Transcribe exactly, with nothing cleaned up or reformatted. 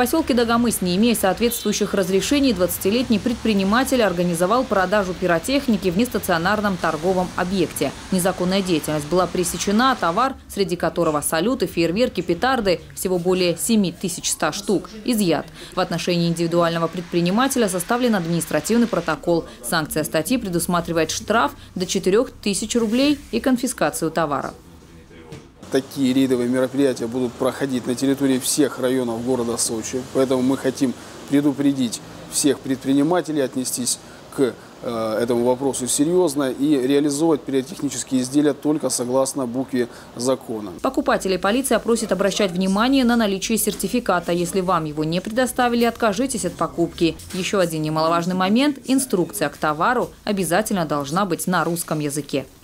поселке Дагомыс, не имея соответствующих разрешений, двадцатилетний предприниматель организовал продажу пиротехники в нестационарном торговом объекте. Незаконная деятельность была пресечена, а товар, среди которого салюты, фейерверки, петарды, всего более семи тысяч ста штук, изъят. В отношении индивидуального предпринимателя составлен административный протокол. Санкция статьи предусматривает штраф до четырёх тысяч рублей и конфискацию товара. Такие рейдовые мероприятия будут проходить на территории всех районов города Сочи. Поэтому мы хотим предупредить всех предпринимателей, отнестись к э, этому вопросу серьезно и реализовывать пиротехнические изделия только согласно букве закона. Покупателей полиция просит обращать внимание на наличие сертификата. Если вам его не предоставили, откажитесь от покупки. Еще один немаловажный момент – инструкция к товару обязательно должна быть на русском языке.